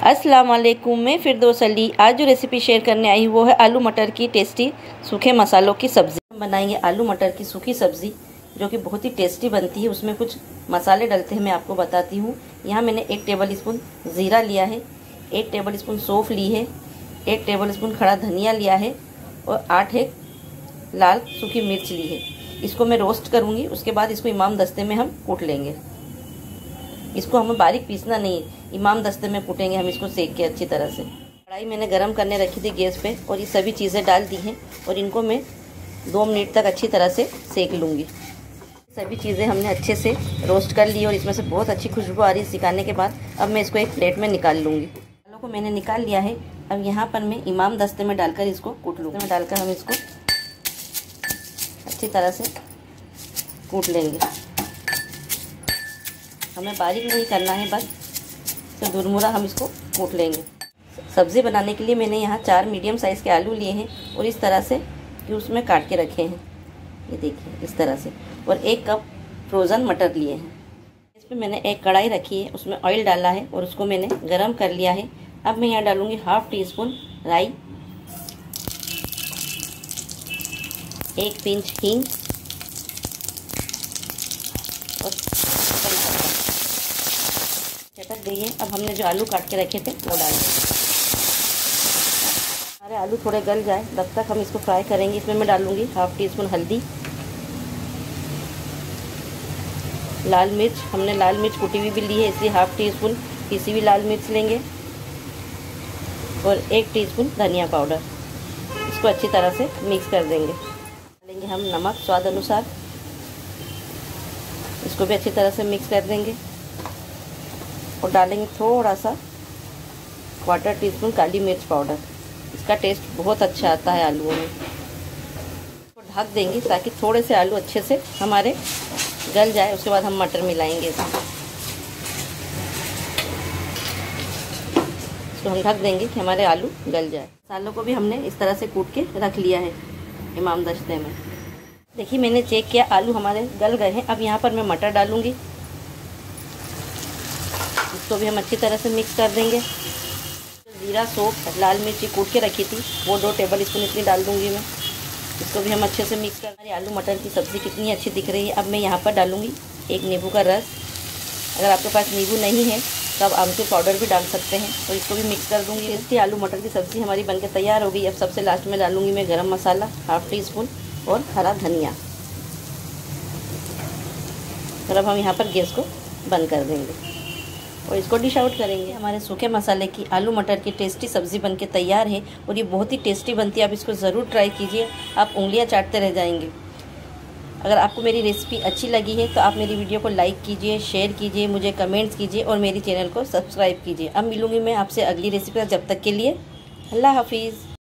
अस्सलाम वालेकुम। मैं फिरदौस अली आज जो रेसिपी शेयर करने आई वो है आलू मटर की टेस्टी सूखे मसालों की सब्ज़ी। हम बनाएंगे आलू मटर की सूखी सब्ज़ी जो कि बहुत ही टेस्टी बनती है। उसमें कुछ मसाले डलते हैं, मैं आपको बताती हूँ। यहाँ मैंने 1 टेबल स्पून ज़ीरा लिया है, 1 टेबल स्पून सौंफ ली है, 1 टेबल स्पून खड़ा धनिया लिया है और 8 लाल सूखी मिर्च ली है। इसको मैं रोस्ट करूँगी, उसके बाद इसको इमाम दस्ते में हम कूट लेंगे। इसको हमें बारीक पीसना नहीं है, इमाम दस्ते में कूटेंगे हम इसको सेक के अच्छी तरह से। कढ़ाई मैंने गरम करने रखी थी गैस पे और ये सभी चीज़ें डाल दी हैं और इनको मैं 2 मिनट तक अच्छी तरह से सेक लूँगी। सभी चीज़ें हमने अच्छे से रोस्ट कर ली और इसमें से बहुत अच्छी खुशबू आ रही है सिकाने के बाद। अब मैं इसको एक प्लेट में निकाल लूँगी। आलू को मैंने निकाल लिया है। अब यहाँ पर मैं इमाम दस्ते में डालकर इसको कूट लूँगी। में डालकर हम इसको अच्छी तरह से कूट लेंगे। हमें बारीक नहीं करना है, बस तो दुरमुरा हम इसको कूट लेंगे। सब्ज़ी बनाने के लिए मैंने यहाँ 4 मीडियम साइज़ के आलू लिए हैं और इस तरह से कि उसमें काट के रखे हैं, ये देखिए इस तरह से। और 1 कप फ्रोज़न मटर लिए हैं। इस पर मैंने एक कढ़ाई रखी है, उसमें ऑयल डाला है और उसको मैंने गरम कर लिया है। अब मैं यहाँ डालूँगी 1/2 टीस्पून राई, 1 पिंच हींग और चटक गई है। अब हमने जो आलू काट के रखे थे वो डाल दें। हमारे आलू थोड़े गल जाए तब तक हम इसको फ्राई करेंगे। इसमें मैं डालूँगी 1/2 टीस्पून हल्दी, लाल मिर्च, हमने लाल मिर्च कुटी हुई भी ली है इसलिए 1/2 टीस्पून पिसी हुई लाल मिर्च लेंगे और 1 टीस्पून धनिया पाउडर। इसको अच्छी तरह से मिक्स कर देंगे। डालेंगे हम नमक स्वाद अनुसार, इसको भी अच्छी तरह से मिक्स कर देंगे और डालेंगे थोड़ा सा 1/4 टीस्पून काली मिर्च पाउडर। इसका टेस्ट बहुत अच्छा आता है आलूओं में। तो ढक देंगे ताकि थोड़े से आलू अच्छे से हमारे गल जाए। उसके बाद हम मटर मिलाएंगे इसमें। तो हम ढक देंगे कि हमारे आलू गल जाए। मसालों को भी हमने इस तरह से कूट के रख लिया है इमाम दस्ते में। देखिए मैंने चेक किया आलू हमारे गल गए हैं। अब यहाँ पर मैं मटर डालूँगी, इसको भी हम अच्छी तरह से मिक्स कर देंगे। ज़ीरा सौंफ लाल मिर्ची कूट के रखी थी वो 2 टेबल स्पून इतनी डाल दूँगी मैं। इसको भी हम अच्छे से मिक्स कर। हमारी आलू मटर की सब्ज़ी कितनी अच्छी दिख रही है। अब मैं यहाँ पर डालूँगी 1 नींबू का रस। अगर आपके पास नींबू नहीं है तो आप आमचूर पाउडर भी डाल सकते हैं। तो इसको भी मिक्स कर दूँगी। इसकी आलू मटर की सब्ज़ी हमारी बनकर तैयार हो गई। अब सबसे लास्ट में डालूँगी मैं गरम मसाला 1/2 टीस्पून और हरा धनिया। और अब हम यहाँ पर गैस को बंद कर देंगे और इसको डिश आउट करेंगे। हमारे सूखे मसाले की आलू मटर की टेस्टी सब्ज़ी बनके तैयार है और ये बहुत ही टेस्टी बनती है। आप इसको ज़रूर ट्राई कीजिए, आप उंगलियां चाटते रह जाएंगे। अगर आपको मेरी रेसिपी अच्छी लगी है तो आप मेरी वीडियो को लाइक कीजिए, शेयर कीजिए, मुझे कमेंट्स कीजिए और मेरी चैनल को सब्सक्राइब कीजिए। अब मिलूँगी मैं आपसे अगली रेसिपी। जब तक के लिए अल्लाह हाफिज़।